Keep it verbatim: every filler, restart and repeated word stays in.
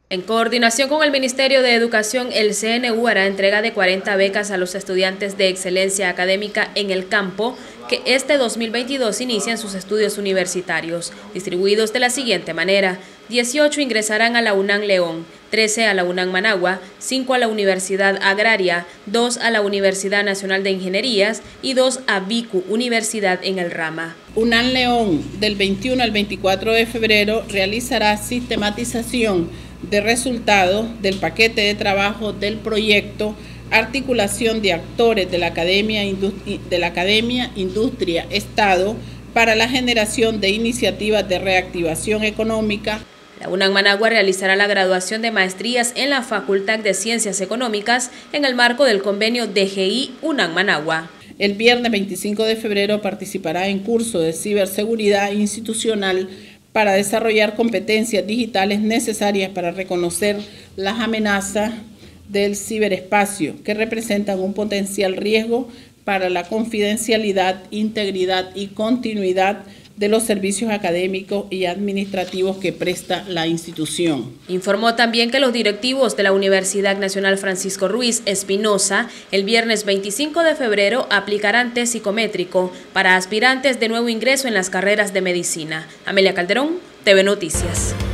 En coordinación con el Ministerio de Educación, el C N U hará entrega de cuarenta becas a los estudiantes de excelencia académica en el campo que este dos mil veintidós inician sus estudios universitarios, distribuidos de la siguiente manera: dieciocho ingresarán a la UNAM León, trece a la UNAM Managua, cinco a la Universidad Agraria, dos a la Universidad Nacional de Ingenierías y dos a VICU, Universidad en el Rama. UNAM León, del veintiuno al veinticuatro de febrero, realizará sistematización de resultados del paquete de trabajo del proyecto Articulación de Actores de la Academia, de la Academia Industria, Estado para la generación de iniciativas de reactivación económica. La UNAM Managua realizará la graduación de maestrías en la Facultad de Ciencias Económicas en el marco del convenio D G I UNAM Managua. El viernes veinticinco de febrero participará en curso de ciberseguridad institucional para desarrollar competencias digitales necesarias para reconocer las amenazas del ciberespacio que representan un potencial riesgo para la confidencialidad, integridad y continuidad de los servicios académicos y administrativos que presta la institución. Informó también que los directivos de la Universidad Nacional Francisco Ruiz Espinosa el viernes veinticinco de febrero aplicarán test psicométrico para aspirantes de nuevo ingreso en las carreras de medicina. Amelia Calderón, T V Noticias.